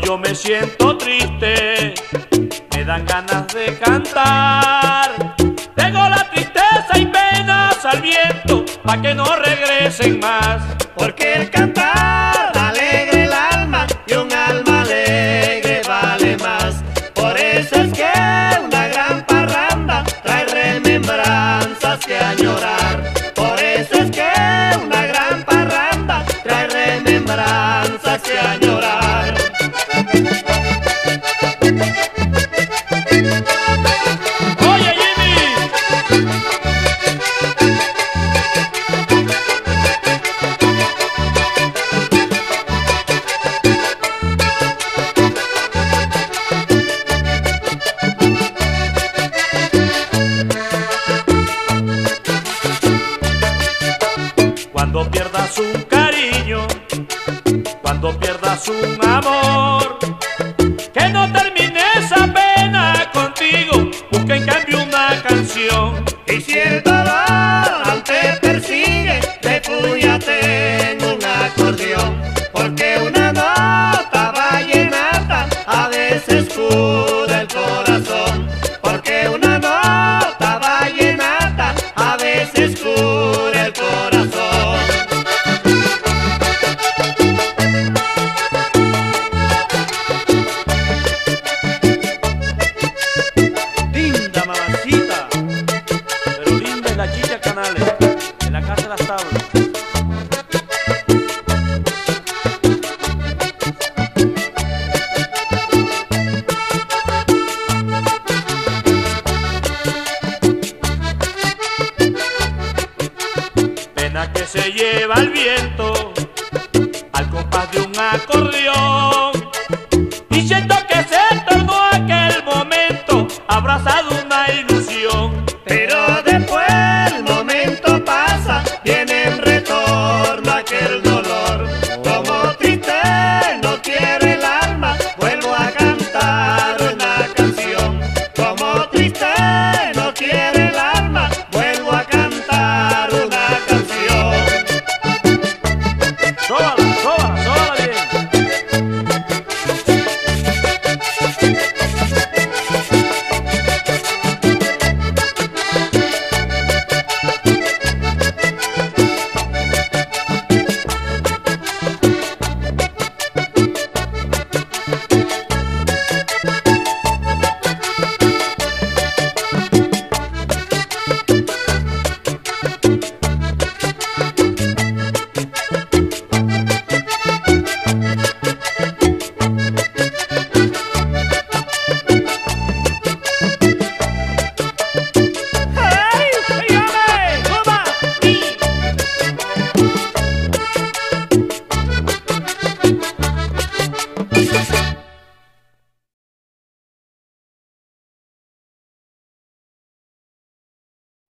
yo me siento triste, me dan ganas de cantar. Tengo la tristeza y penas al viento, pa' que no regresen más. Porque el cantar alegra el alma y un alma alegre vale más. Por eso es que una gran parranda trae remembranzas que añorar. Por eso es que una gran parranda trae remembranzas que añorar. Oye, Jimmy. Cuando pierdas un cariño, cuando pierdas un amor, que no termine esa pena contigo, busca en cambio una canción. Y si el dolor aún te persigue, refúgiate en un acordeón. Porque una nota vallenata a veces cura el corazón. Porque una nota vallenata a veces cura el corazón. Linda mamacita, pero linda es la Chicha Canales, en la casa de las tablas. Pena que se lleva el viento al compás de un acordeón.